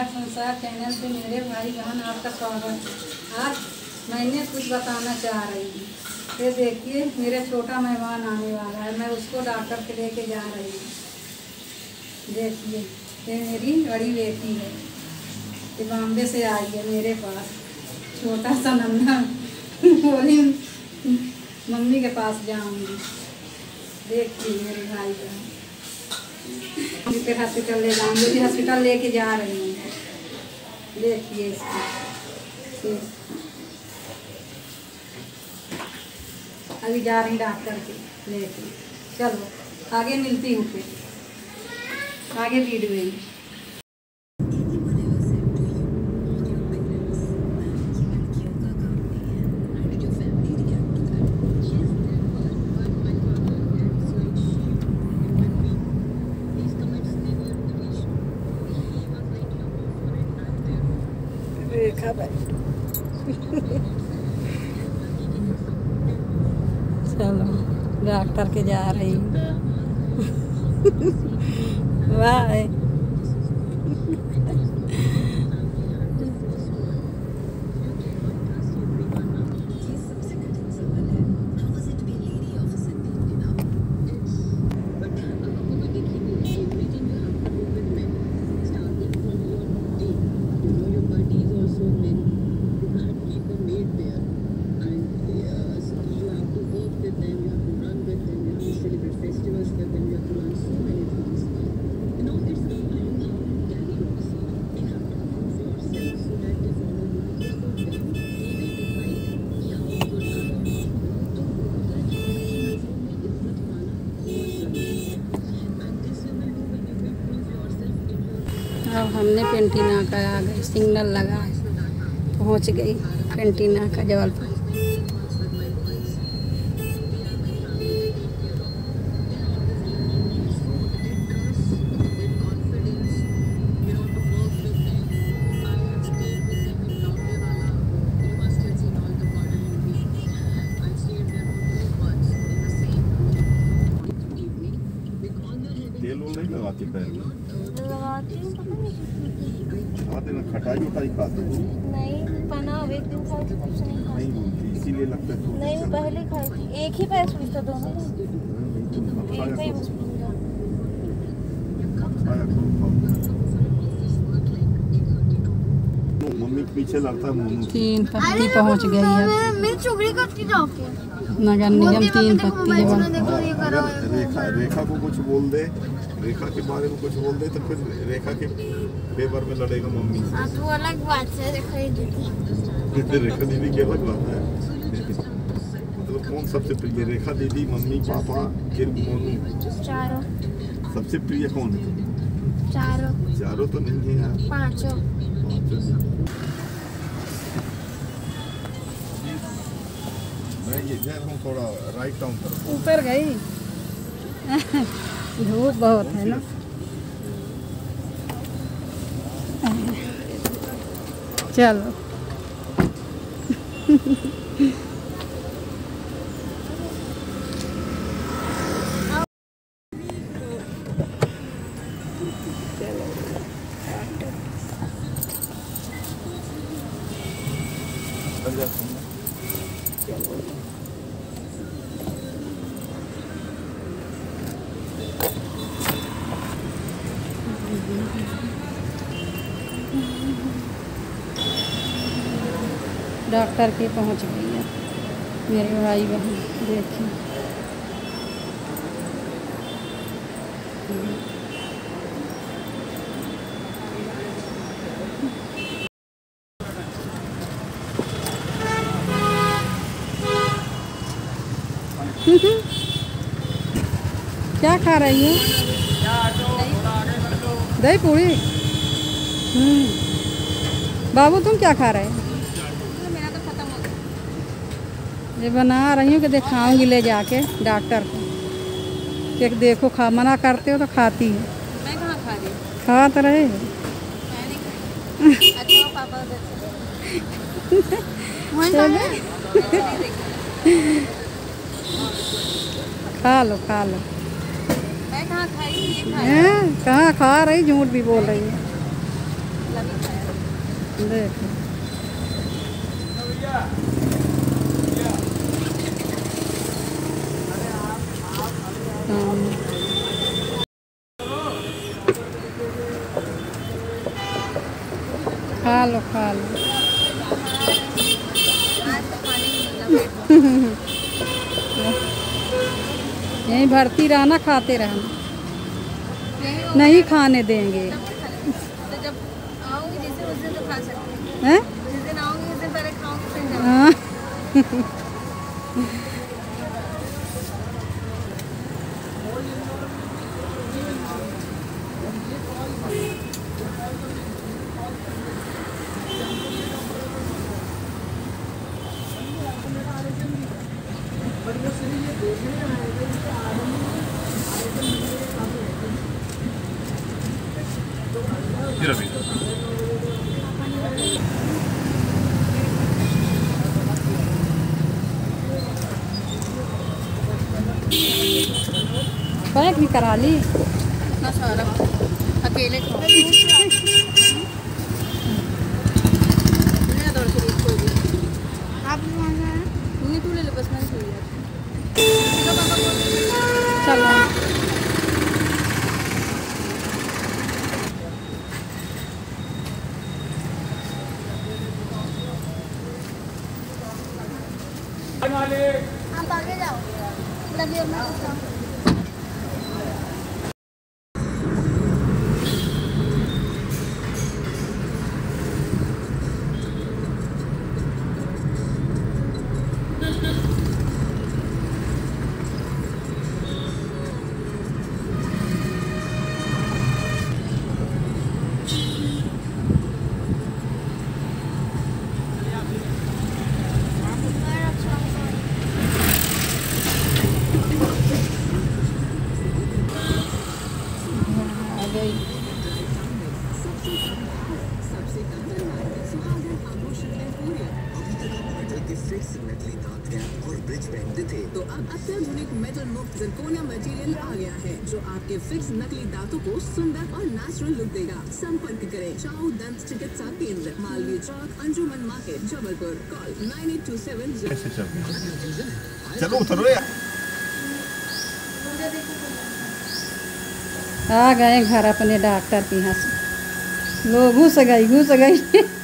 संसार चैनल पे मेरे भाई बहन आपका स्वागत। आज मैंने कुछ बताना चाह रही हूँ। ये देखिए मेरा छोटा मेहमान आने वाला है, मैं उसको डॉक्टर के लेके जा रही हूँ। देखिए ये मेरी बड़ी बेटी है, ये बॉम्बे से आई है मेरे पास। छोटा सा नन्हा बोली मम्मी के पास जाऊँगी। देखिए मेरे भाई बहन फिर हॉस्पिटल ले जाऊँगी, हॉस्पिटल लेके जा रही हूँ। देखिए इसको अभी जा रही डॉक्टर के लेके। चलो आगे मिलती हूँ, फिर आगे वीडियो में। रेखा भाई चलो डॉक्टर के जा रही हूँ। बाय। अब हमने पेंटीना का आ गए, सिग्नल लगा है, पहुंच गई पेंटीना का जबलपुर। तेल नहीं लगाती पैर में? लगाती हूँ, पता नहीं। खाते ना खटाई उठाई खाते हो? नहीं बना, एक दिन खाई थी तब से नहीं खाई। नहीं बोलती, इसीलिए लगता है। नहीं मैं पहले खाई थी, एक ही पैर सूझता दोनों। एक ही बस मम्मी के पीछे लगता है मोनू। 3 पत्ती पहुंच गई है। मैं चुगली करती जाके नगर निगम 3 पत्ती रेखा को कुछ बोल दे, रेखा के बारे में कुछ बोल दे तो फिर रेखा के पेपर में लड़ेगा मम्मी से। तो अलग बात है, रेखा दीदी। रेखा दीदी की अलग बात है। मतलब कौन सबसे प्रिय? रेखा दीदी, मम्मी, पापा, फिर मोनू। चारों। सबसे प्रिय कौन है? चारों। चारों तो नहीं है यार। पांचों। मैं ये हूँ थोड़ा राइट डाउन कर। ऊपर गई। धूप बहुत है ना। चलो डॉक्टर की पहुंच गई है मेरे भाई बहन। देखिए क्या खा रही है? दही पूड़ी। बाबू तुम क्या खा रहे हैं? ये बना रही हूँ कि दिखाऊंगी ले जाके डॉक्टर को कि देखो खा, मना करते हो तो खाती है। मैं कहाँ खा रही हूँ? खा तो रहे हो। अच्छा पापा खा लो खा लो। मैं कहाँ खाई? कहाँ खा रही, झूठ भी बोल रही है। देखो खा लो खा लो। यहीं भर्ती रहना, खाते रहना, नहीं खाने देंगे। तो जब आऊंगी जिस दिन उस दिन तो खा सकते हैं? जिस दिन आऊंगी उस दिन पहले खाऊंगी फिर जाऊंगी। हाँ। पैक भी करा ली इतना सारा अकेले तू ले लो बस मैं सो गया। चलो। आप आगे जाओ लगी अपना तो अब अत्याधुनिक मेटल मुक्त जिरकोनिया मटेरियल आ गया है जो आपके फिक्स नकली दांतों को सुंदर और नेचुरल लुक देगा। संपर्क करें चाऊ दंत चिकित्सा केंद्र, मालवीय चौक, अंजुमन मार्केट, जबलपुर। कॉल 9827। चलो उतरो यार। आ गए घर अपने डॉक्टर के यहाँ से। लो घुस गई